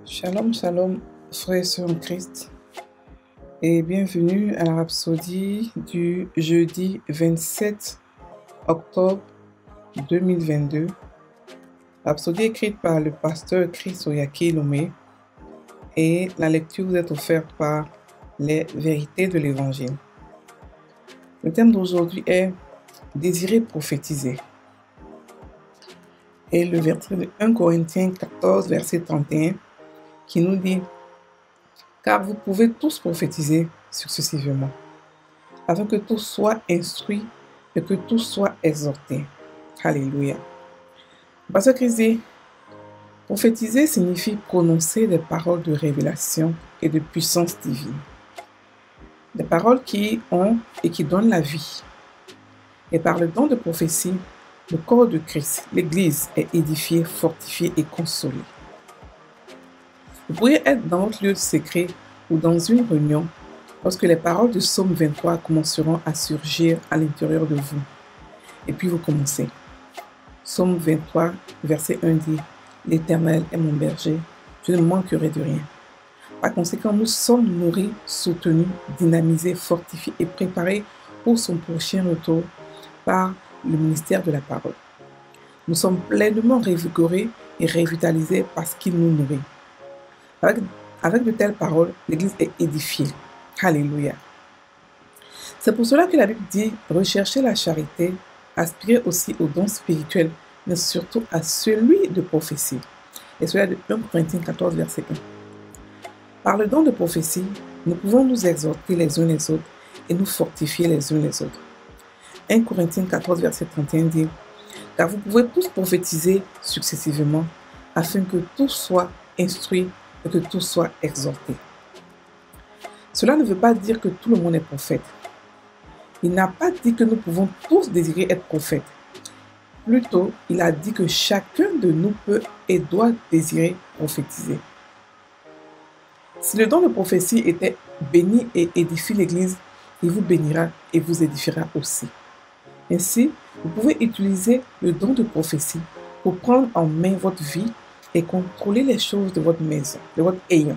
Shalom, shalom, frères et sœurs en Christ, et bienvenue à la rhapsodie du jeudi 27 octobre 2022. Rhapsodie écrite par le pasteur Chris Oyaki Lomé, et la lecture vous est offerte par les vérités de l'Évangile. Le thème d'aujourd'hui est désirer prophétiser. Et le verset de 1 Corinthiens 14, verset 31, qui nous dit « Car vous pouvez tous prophétiser successivement, afin que tous soient instruits et que tous soient exhortés. » Alléluia. Parce que Christ dit, prophétiser signifie prononcer des paroles de révélation et de puissance divine. Des paroles qui ont et qui donnent la vie. Et par le don de prophétie, le corps de Christ, l'Église, est édifié, fortifié et consolé. Vous pourriez être dans votre lieu de secret ou dans une réunion lorsque les paroles de Psaume 23 commenceront à surgir à l'intérieur de vous. Et puis vous commencez. Psaume 23, verset 1 dit « L'Éternel est mon berger, je ne manquerai de rien. » Par conséquent, nous sommes nourris, soutenus, dynamisés, fortifiés et préparés pour son prochain retour par le ministère de la parole. Nous sommes pleinement revigorés et revitalisés parce qu'il nous nourrit. Avec de telles paroles, l'Église est édifiée. Alléluia. C'est pour cela que la Bible dit « Recherchez la charité, aspirez aussi aux dons spirituels, mais surtout à celui de prophétie. » Et cela de 1 Corinthiens 14, verset 1. Par le don de prophétie, nous pouvons nous exhorter les uns les autres et nous fortifier les uns les autres. 1 Corinthiens 14, verset 31 dit « Car vous pouvez tous prophétiser successivement, afin que tous soient instruits et que tous soient exhortés. » Cela ne veut pas dire que tout le monde est prophète. Il n'a pas dit que nous pouvons tous désirer être prophètes. Plutôt, il a dit que chacun de nous peut et doit désirer prophétiser. Si le don de prophétie était béni et édifie l'Église, il vous bénira et vous édifiera aussi. Ainsi, vous pouvez utiliser le don de prophétie pour prendre en main votre vie et contrôler les choses de votre maison, de votre ayant.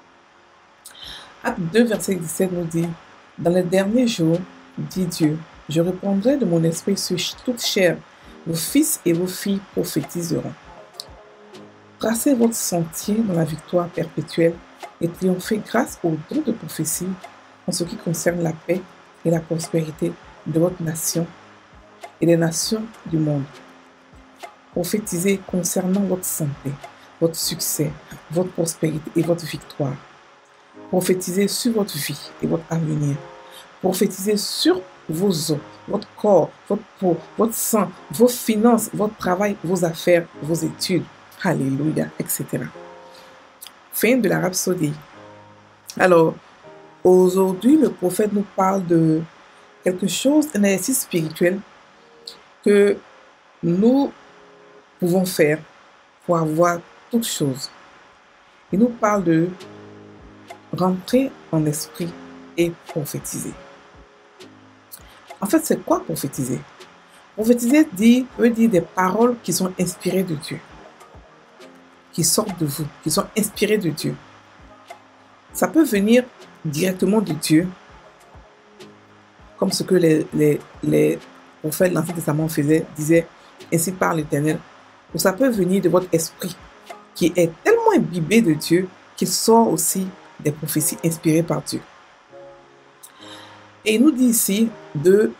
Acte 2, verset 17 nous dit « Dans les derniers jours, dit Dieu, je répandrai de mon esprit sur toute chair, vos fils et vos filles prophétiseront. » Tracez votre sentier dans la victoire perpétuelle et triomphez grâce au don de prophétie en ce qui concerne la paix et la prospérité de votre nation et des nations du monde. Prophétisez concernant votre santé, votre succès, votre prospérité et votre victoire. Prophétisez sur votre vie et votre avenir. Prophétisez sur vos os, votre corps, votre peau, votre sang, vos finances, votre travail, vos affaires, vos études. Alléluia, etc. Fin de la rhapsodie. Alors, aujourd'hui, le prophète nous parle de quelque chose, un exercice spirituel que nous pouvons faire pour avoir toutes choses. Il nous parle de rentrer en esprit et prophétiser. En fait, c'est quoi prophétiser? Prophétiser veut dire des paroles qui sont inspirées de Dieu, qui sortent de vous, qui sont inspirées de Dieu. Ça peut venir directement de Dieu, comme ce que les prophètes de l'Ancien Testament disaient, ainsi par l'Éternel. Ou ça peut venir de votre esprit, qui est tellement imbibé de Dieu qu'il sort aussi des prophéties inspirées par Dieu. Et il nous dit ici de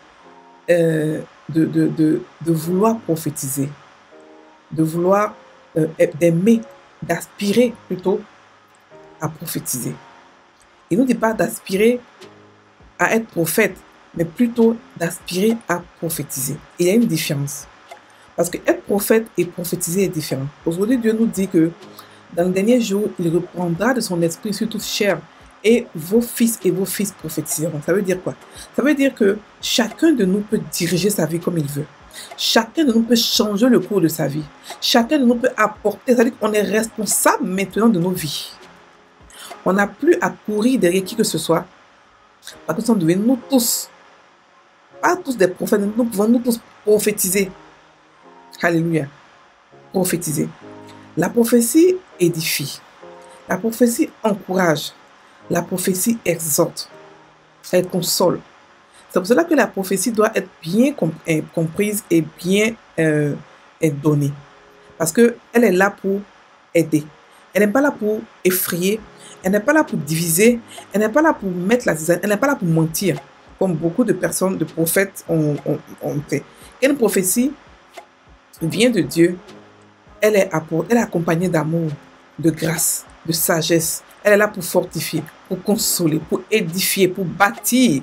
vouloir prophétiser, de vouloir d'aimer, d'aspirer plutôt à prophétiser. Il ne nous dit pas d'aspirer à être prophète, mais plutôt d'aspirer à prophétiser. Il y a une différence. Parce que être prophète et prophétiser est différent. Aujourd'hui, Dieu nous dit que dans le dernier jour, il reprendra de son esprit sur toute chair et vos fils et vos fils prophétiseront. Ça veut dire quoi? Ça veut dire que chacun de nous peut diriger sa vie comme il veut. Chacun de nous peut changer le cours de sa vie. Chacun de nous peut apporter. C'est-à-dire qu'on est responsable maintenant de nos vies. On n'a plus à courir derrière qui que ce soit. Parce que nous sommes devenus nous tous, pas tous des prophètes, nous pouvons nous tous prophétiser. Alléluia. Prophétiser. La prophétie édifie. La prophétie encourage. La prophétie exhorte. Elle console. C'est pour cela que la prophétie doit être bien comprise et bien donnée. Parce qu'elle est là pour aider. Elle n'est pas là pour effrayer. Elle n'est pas là pour diviser. Elle n'est pas là pour mettre la zizanie. Elle n'est pas là pour mentir. Comme beaucoup de personnes, de prophètes ont fait. Quand une prophétie vient de Dieu, elle est accompagnée d'amour, de grâce, de sagesse. Elle est là pour fortifier, pour consoler, pour édifier, pour bâtir.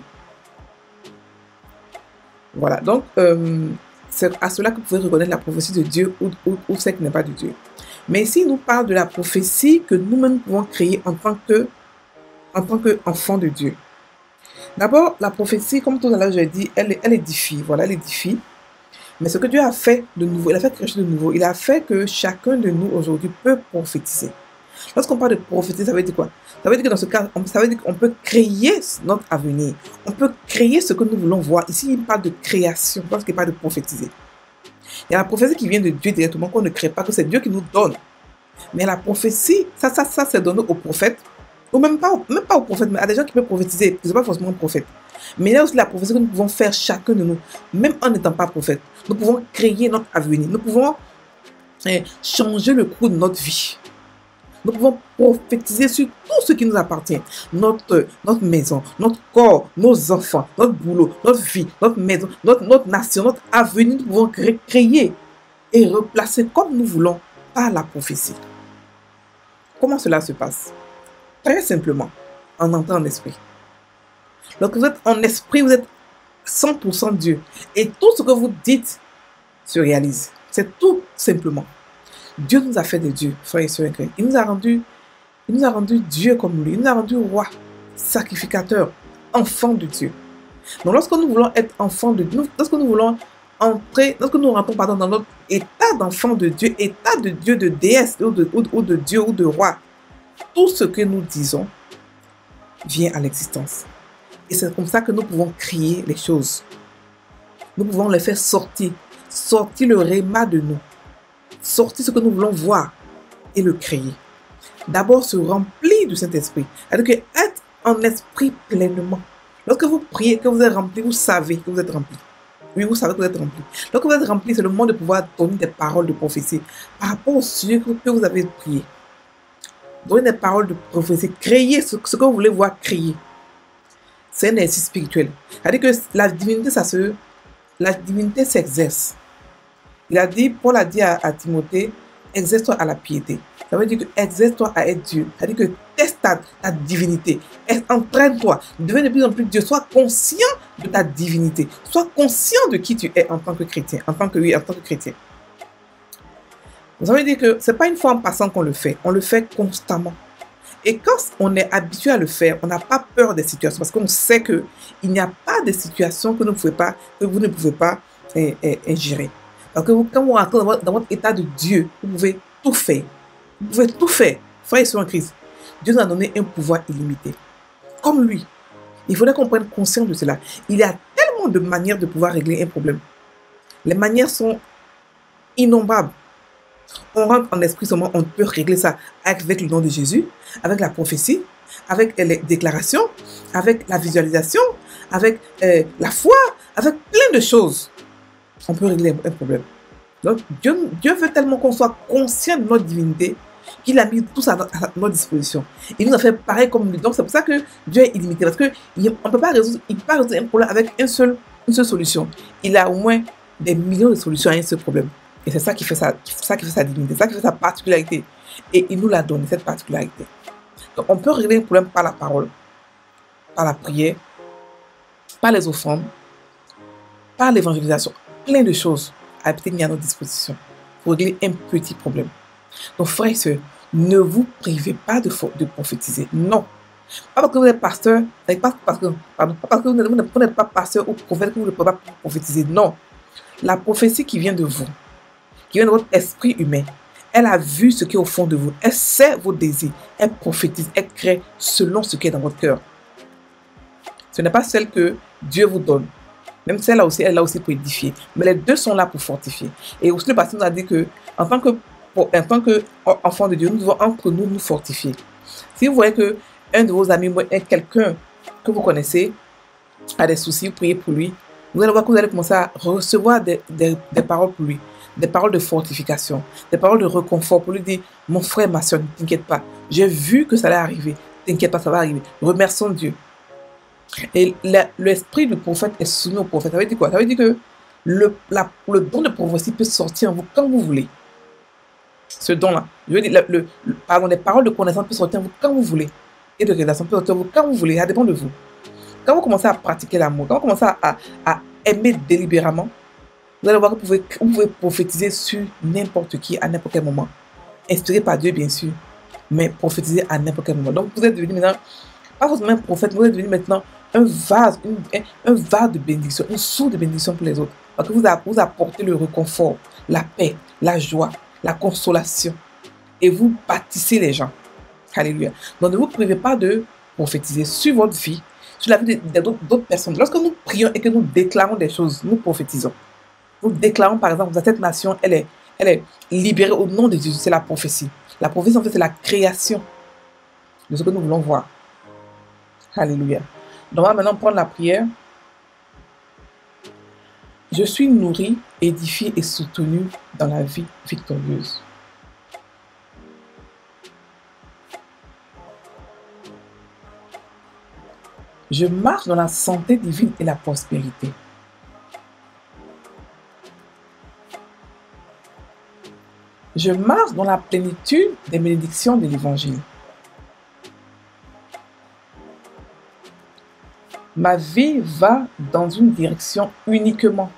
Voilà, donc c'est à cela que vous pouvez reconnaître la prophétie de Dieu ou celle qui n'est pas de Dieu. Mais ici, il nous parle de la prophétie que nous-mêmes pouvons créer en tant qu'enfants de Dieu. D'abord, la prophétie, comme tout à l'heure j'ai dit, elle édifie. Voilà, elle édifie. Mais ce que Dieu a fait de nouveau, il a fait quelque chose de nouveau. Il a fait que chacun de nous aujourd'hui peut prophétiser. Lorsqu'on parle de prophétiser, ça veut dire quoi? Ça veut dire que dans ce cas, ça veut dire qu'on peut créer notre avenir. On peut créer ce que nous voulons voir. Ici, il parle de création, parce qu'il parle de prophétiser. Il y a la prophétie qui vient de Dieu directement, qu'on ne crée pas, que c'est Dieu qui nous donne. Mais la prophétie, ça c'est donné aux prophètes, ou même pas aux prophètes, mais à des gens qui peuvent prophétiser, qui ne sont pas forcément prophètes. Mais il y a aussi la prophétie que nous pouvons faire chacun de nous, même en n'étant pas prophète. Nous pouvons créer notre avenir. Nous pouvons changer le cours de notre vie. Nous pouvons prophétiser sur tout ce qui nous appartient. Notre maison, notre corps, nos enfants, notre boulot, notre vie, notre maison, notre nation, notre avenir. Nous pouvons créer et replacer comme nous voulons par la prophétie. Comment cela se passe? Très simplement, en entrant en esprit. Lorsque vous êtes en esprit, vous êtes 100% Dieu. Et tout ce que vous dites se réalise. C'est tout simplement. Dieu nous a fait des dieux, frères et sœurs. Il nous a rendu Dieu comme lui. Il nous a rendu roi, sacrificateur, enfant de Dieu. Donc lorsque nous voulons être enfants de Dieu, lorsque nous rentrons dans notre état d'enfant de Dieu, état de Dieu, de déesse, ou de Dieu, ou de roi, tout ce que nous disons vient à l'existence. Et c'est comme ça que nous pouvons créer les choses. Nous pouvons les faire sortir le réma de nous. Sortir ce que nous voulons voir et le créer. D'abord, se remplir du Saint-Esprit. C'est-à-dire que être en esprit pleinement. Lorsque vous priez, que vous êtes rempli, vous savez que vous êtes rempli. Oui, vous savez que vous êtes rempli. Lorsque vous êtes rempli, c'est le moment de pouvoir donner des paroles de prophétie par rapport au sujet que vous avez prié. Donner des paroles de prophétie. Créer ce que vous voulez voir créer. C'est un exercice spirituel. C'est-à-dire que la divinité s'exerce. Paul a dit à Timothée, exerce-toi à la piété. Ça veut dire que exerce-toi à être Dieu. C'est-à-dire que teste ta divinité. Entraîne-toi. Deviens de plus en plus Dieu. Sois conscient de ta divinité. Sois conscient de qui tu es en tant que chrétien. En tant que chrétien. Ça veut dire que ce n'est pas une fois en passant qu'on le fait. On le fait constamment. Et quand on est habitué à le faire, on n'a pas peur des situations. Parce qu'on sait qu'il n'y a pas de situation que vous ne pouvez pas gérer. Donc, quand vous rentrez dans votre état de Dieu, vous pouvez tout faire. Vous pouvez tout faire. Frères et sœurs en Christ, Dieu nous a donné un pouvoir illimité. Comme lui. Il faudrait qu'on prenne conscience de cela. Il y a tellement de manières de pouvoir régler un problème. Les manières sont innombrables. On rentre en esprit seulement, on peut régler ça avec le nom de Jésus, avec la prophétie, avec les déclarations, avec la visualisation, avec la foi, avec plein de choses. On peut régler un problème. Donc, Dieu veut tellement qu'on soit conscient de notre divinité qu'il a mis tout ça à notre disposition. Il nous a fait pareil comme lui. Donc, c'est pour ça que Dieu est illimité. Parce qu'on ne peut pas résoudre un problème avec une seule solution. Il a au moins des millions de solutions à un seul problème. Et c'est ça qui fait sa divinité, c'est ça qui fait sa particularité. Et il nous l'a donné, cette particularité. Donc, on peut régler un problème par la parole, par la prière, par les offrandes, par l'évangélisation. Plein de choses à mis à notre disposition pour régler un petit problème. Donc, frères et sœurs, ne vous privez pas de prophétiser. Non. Pas parce que vous êtes pasteur, pas parce que vous n'êtes pas pasteur ou prophète que vous ne pouvez pas prophétiser. Non. La prophétie qui vient de vous, qui vient de votre esprit humain, elle a vu ce qui est au fond de vous. Elle sait vos désirs. Elle prophétise. Elle crée selon ce qui est dans votre cœur. Ce n'est pas celle que Dieu vous donne. Même celle-là aussi, elle est là aussi pour édifier. Mais les deux sont là pour fortifier. Et aussi, le pasteur nous a dit que, en tant qu'enfant de Dieu, nous devons entre nous fortifier. Si vous voyez que un de vos amis est quelqu'un que vous connaissez, a des soucis, priez pour lui. Vous allez voir que vous allez commencer à recevoir des paroles pour lui, des paroles de fortification, des paroles de réconfort pour lui dire, mon frère, ma soeur, ne t'inquiète pas, j'ai vu que ça allait arriver, t'inquiète pas, ça va arriver. Remercions Dieu. Et l'esprit du prophète est soumis au prophète. Ça veut dire quoi? Ça veut dire que le don de prophétie peut sortir en vous quand vous voulez. Ce don-là, je veux dire, pardon, les paroles de connaissance peuvent sortir en vous quand vous voulez. Et de révélation peuvent sortir en vous quand vous voulez. Ça dépend de vous. Quand vous commencez à pratiquer l'amour, quand vous commencez à aimer délibérément, vous allez voir que vous pouvez prophétiser sur n'importe qui à n'importe quel moment. Inspiré par Dieu, bien sûr, mais prophétiser à n'importe quel moment. Donc, vous êtes devenu maintenant, pas forcément un prophète, vous êtes devenu maintenant un vase de bénédiction, une source de bénédiction pour les autres. Parce que vous apportez le réconfort, la paix, la joie, la consolation. Et vous bâtissez les gens. Alléluia. Donc, ne vous privez pas de prophétiser sur votre vie, sur la vie d'autres personnes. Lorsque nous prions et que nous déclarons des choses, nous prophétisons. Nous déclarons, par exemple, que cette nation, elle est libérée au nom de Jésus. C'est la prophétie. La prophétie, en fait, c'est la création de ce que nous voulons voir. Alléluia. Donc, on va maintenant prendre la prière. Je suis nourri, édifié et soutenu dans la vie victorieuse. Je marche dans la santé divine et la prospérité. Je marche dans la plénitude des bénédictions de l'Évangile. Ma vie va dans une direction uniquement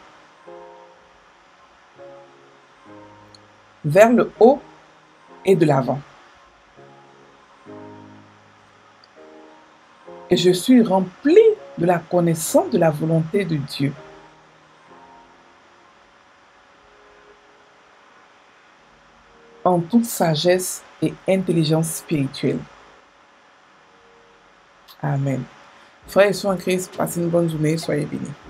vers le haut et de l'avant. Et je suis rempli de la connaissance de la volonté de Dieu. En toute sagesse et intelligence spirituelle. Amen. Frères et sœurs en Christ, passez une bonne journée, soyez bénis.